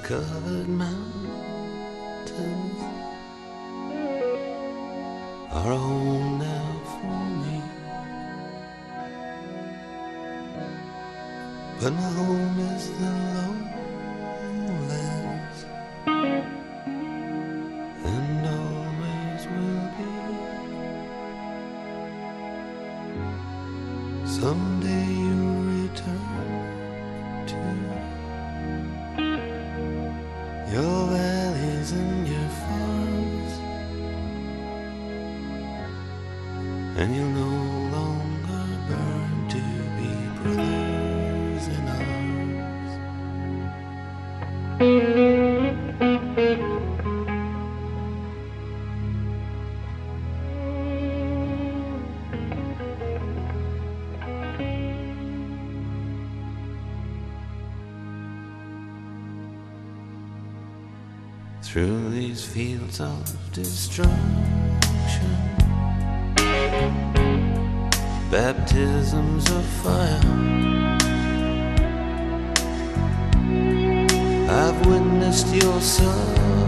Ice-covered mountains are a home now for me, but my home is the lowlands, and always will be. Someday you'll return to your valleys and your farms, and you'll no longer burn to be brothers in arms. Through these fields of destruction, baptisms of fire, I've witnessed your suffering